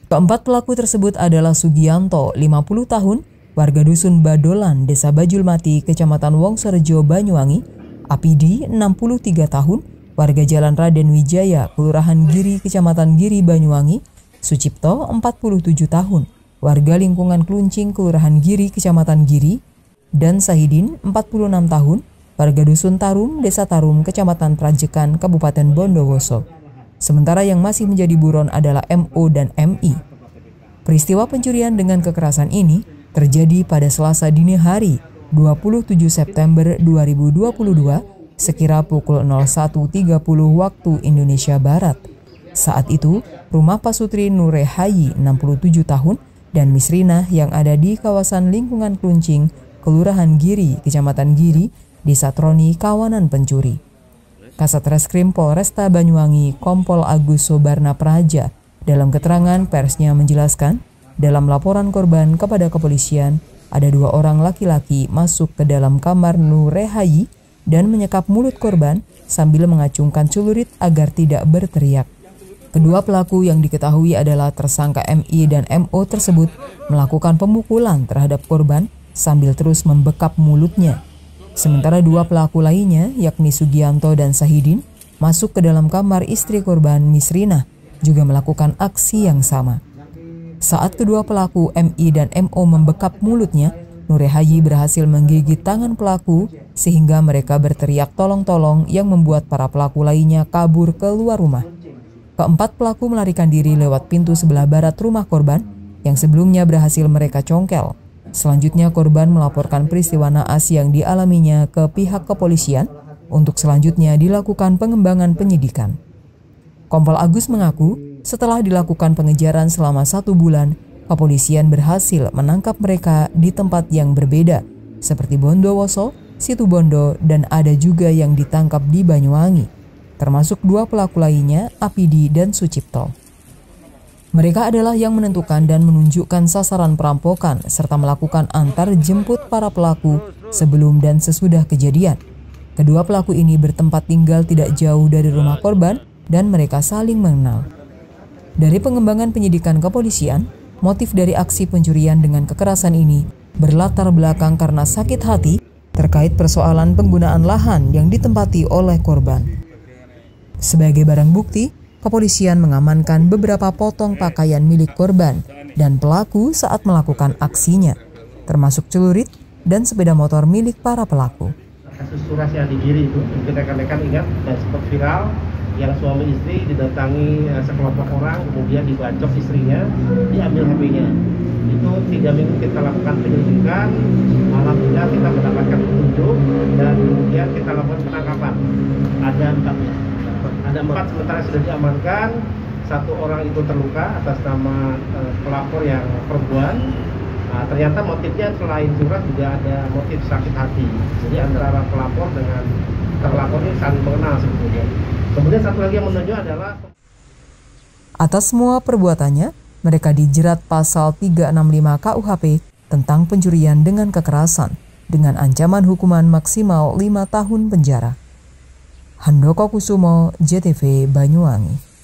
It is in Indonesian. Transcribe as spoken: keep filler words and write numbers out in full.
Keempat pelaku tersebut adalah Sugianto, lima puluh tahun, warga Dusun Badolan, Desa Bajulmati, Kecamatan Wongsorejo, Banyuwangi; Apidi, enam puluh tiga tahun, warga Jalan Raden Wijaya, Kelurahan Giri, Kecamatan Giri, Banyuwangi; Sucipto, empat puluh tujuh tahun, warga lingkungan Kluncing, Kelurahan Giri, Kecamatan Giri; dan Sahidin, empat puluh enam tahun, warga Dusun Tarum, Desa Tarum, Kecamatan Prajekan, Kabupaten Bondowoso. Sementara yang masih menjadi buron adalah M O dan M I. Peristiwa pencurian dengan kekerasan ini terjadi pada Selasa dini hari, dua puluh tujuh September dua ribu dua puluh dua, sekira pukul nol satu tiga puluh waktu Indonesia Barat. Saat itu, rumah Pasutri Nurehayi, enam puluh tujuh tahun, dan Misrina yang ada di kawasan lingkungan Kluncing, Kelurahan Giri, Kecamatan Giri, disatroni kawanan pencuri. Kasat Reskrim Polresta Banyuwangi, Kompol Agus Sobarna Praja, dalam keterangan persnya menjelaskan, dalam laporan korban kepada kepolisian, ada dua orang laki-laki masuk ke dalam kamar Nurehayi dan menyekap mulut korban sambil mengacungkan celurit agar tidak berteriak. Kedua pelaku yang diketahui adalah tersangka M I dan M O tersebut melakukan pemukulan terhadap korban sambil terus membekap mulutnya. Sementara dua pelaku lainnya, yakni Sugianto dan Sahidin, masuk ke dalam kamar istri korban, Misrina, juga melakukan aksi yang sama. Saat kedua pelaku M I dan M O membekap mulutnya, Nurehayi berhasil menggigit tangan pelaku sehingga mereka berteriak tolong-tolong yang membuat para pelaku lainnya kabur keluar rumah. Keempat pelaku melarikan diri lewat pintu sebelah barat rumah korban yang sebelumnya berhasil mereka congkel. Selanjutnya korban melaporkan peristiwa naas yang dialaminya ke pihak kepolisian untuk selanjutnya dilakukan pengembangan penyidikan. Kompol Agus mengaku setelah dilakukan pengejaran selama satu bulan, kepolisian berhasil menangkap mereka di tempat yang berbeda, seperti Bondowoso, Situbondo, dan ada juga yang ditangkap di Banyuwangi, termasuk dua pelaku lainnya, Apidi dan Sucipto. Mereka adalah yang menentukan dan menunjukkan sasaran perampokan serta melakukan antar jemput para pelaku sebelum dan sesudah kejadian. Kedua pelaku ini bertempat tinggal tidak jauh dari rumah korban dan mereka saling mengenal. Dari pengembangan penyidikan kepolisian, motif dari aksi pencurian dengan kekerasan ini berlatar belakang karena sakit hati terkait persoalan penggunaan lahan yang ditempati oleh korban. Sebagai barang bukti, kepolisian mengamankan beberapa potong pakaian milik korban dan pelaku saat melakukan aksinya, termasuk celurit dan sepeda motor milik para pelaku. Kasus Suras yang di Giri itu, kita rekan-rekan ingat, dan sempat viral, yang suami istri didatangi sekelompok orang, kemudian dibacok istrinya, diambil H P-nya. Itu tiga minggu kita lakukan penyelidikan, alhamdulillah kita mendapatkan petunjuk, dan kemudian kita lakukan penangkapan. Ada empat Ada empat sementara sudah diamankan, satu orang itu terluka atas nama uh, pelapor yang perempuan. Nah, ternyata motifnya selain surat juga ada motif sakit hati. Jadi antara pelapor dengan terlapor ini saling mengenal sebetulnya. Kemudian satu lagi yang menunjuk adalah atas semua perbuatannya, mereka dijerat pasal tiga enam lima K U H P tentang pencurian dengan kekerasan dengan ancaman hukuman maksimal lima tahun penjara. Handoko Kusumo, J T V Banyuwangi.